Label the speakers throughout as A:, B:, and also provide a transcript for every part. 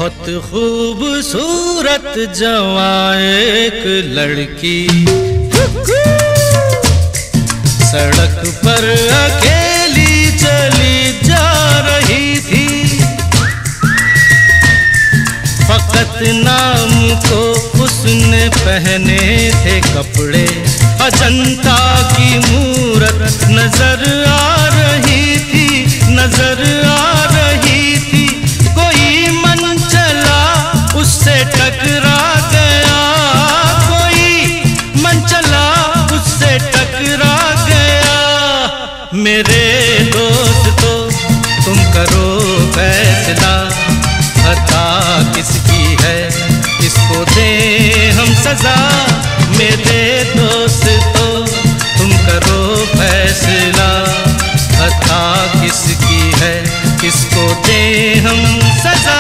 A: बहुत खूबसूरत जवां एक लड़की सड़क पर अकेली चली जा रही थी। फकत नाम को उसने पहने थे कपड़े, अजंता की मूरत नजर आ रही थी, नजर आ रही थी। कोई मन चला उससे टकरा गया, कोई मन चला उससे टकरा गया। मेरे दोस्त तो तुम करो फैसला, खता किसकी है किसको दें हम सजा। मेरे दोस्त तो तुम करो फैसला, खता किसकी है किसको दें हम सजा।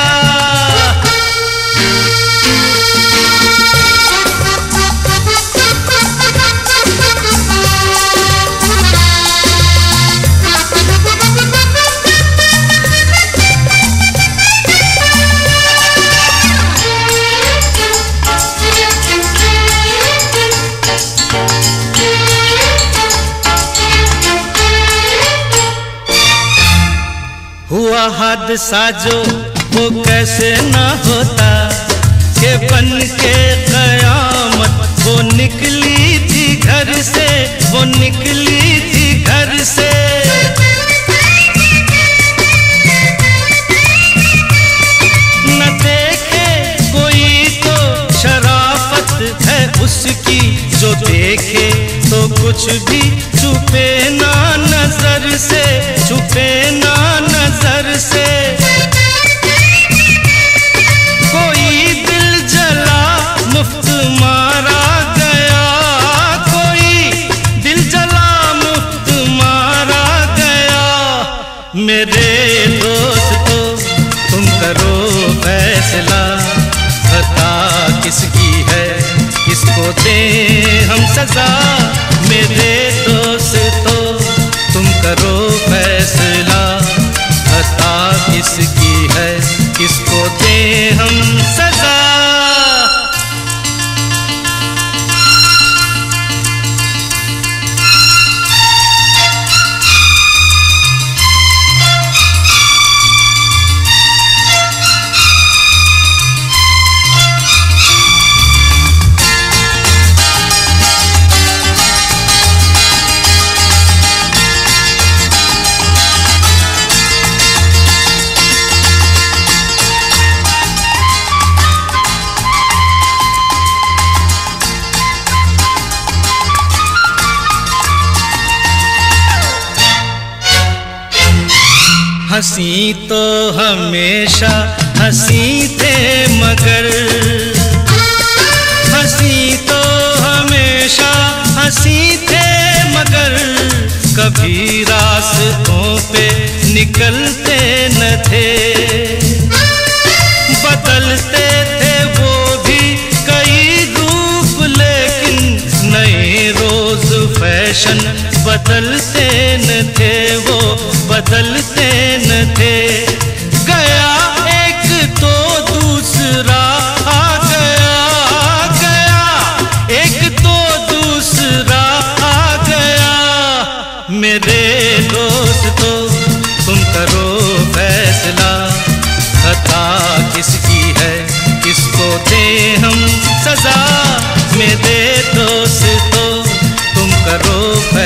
A: हुआ हादसा जो वो कैसे न होता, के बन के कयामत वो निकली थी घर से, वो निकली थी घर से। न देखे कोई तो शराफत है उसकी, जो देखे तो कुछ भी छुपे ना नजर से, छुपे ना नजर से। कोई दिल जला मुफ्त मारा गया, कोई दिल जला मुफ्त मारा गया। मेरे दोस्तों तुम करो फैसला, खता किसकी है किसको दें हम सजा। मेरे दोस्तों तुम करो फैसला, खता किसकी है किसको दें हम सजा। हंसी तो हमेशा हंसी थे मगर, हंसी तो हमेशा हंसी थे मगर, कभी रास्तों पे निकलते न थे। बदलते थे वो भी कई रूप, लेकिन नए रोज फैशन बदलते न थे, वो बदलते न थे। गया एक तो दूसरा आ गया, गया एक तो दूसरा आ गया। मेरे दोस्तों तुम करो फैसला, खता किसकी है किसको दें हम सजा। मेरे दोस्तों तुम करो